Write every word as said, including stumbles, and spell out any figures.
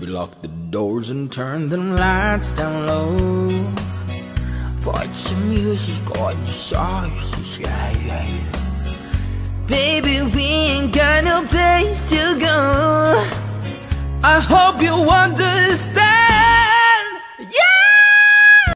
Baby, lock the doors and turn the lights down low. Put some music on the soft, yeah. Baby, we ain't got no place to go. I hope you understand.